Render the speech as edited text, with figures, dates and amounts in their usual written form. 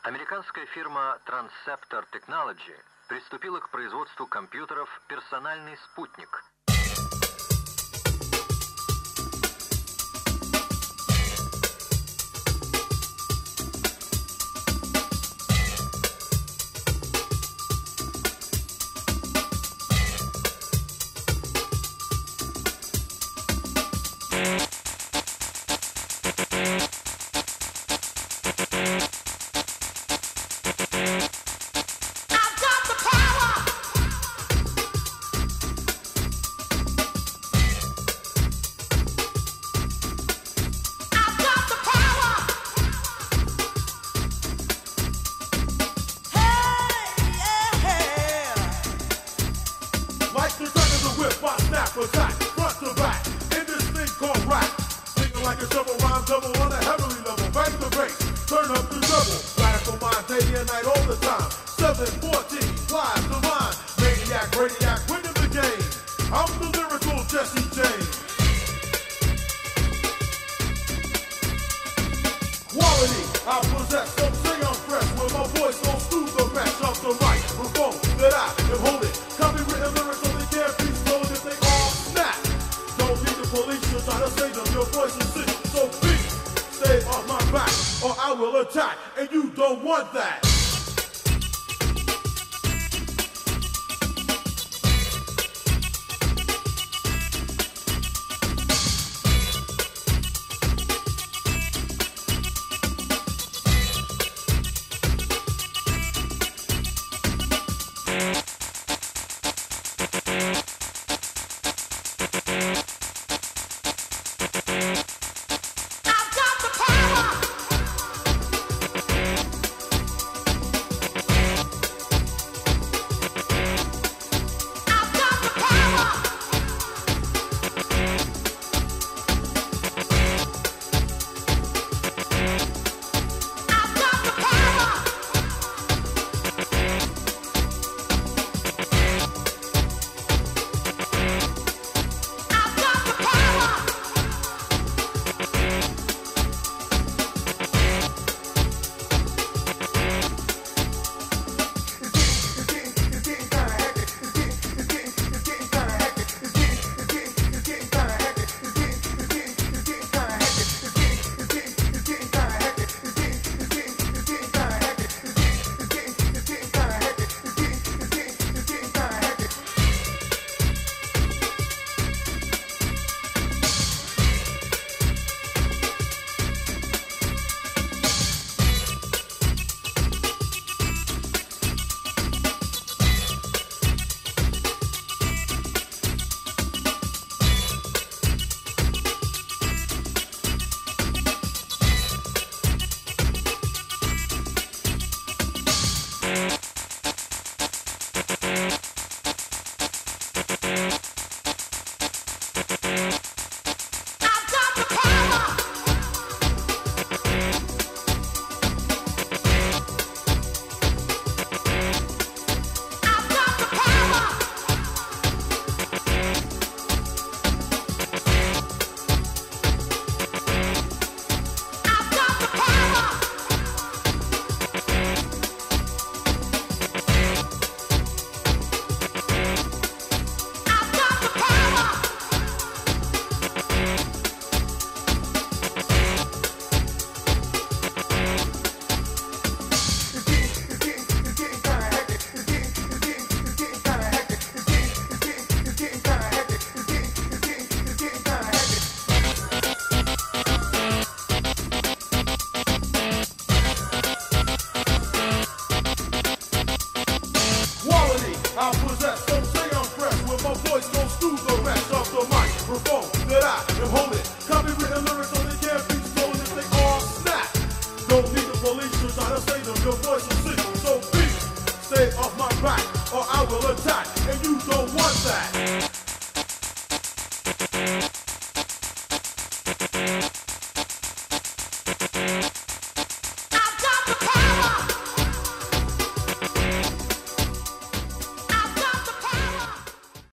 Американская фирма Transceptor Technology приступила к производству компьютеров «Персональный спутник». Attack, front to back, in this thing called rap. Thinking like a double rhyme double on a heavily level. Back the bass, turn up the double. Radical mind, day and night all the time. 714, live the line. Maniac, radiac, winning the game. I'm the lyrical Jesse James. Quality, I possess, some say I'm fresh. When my voice goes through the mesh of the microphone that I am holding. Copywritten lyrics only can't be stolen if they all snap. Don't need the police to try to save them. Your voice is sick, so please stay off my back or I will attack, and you don't want that.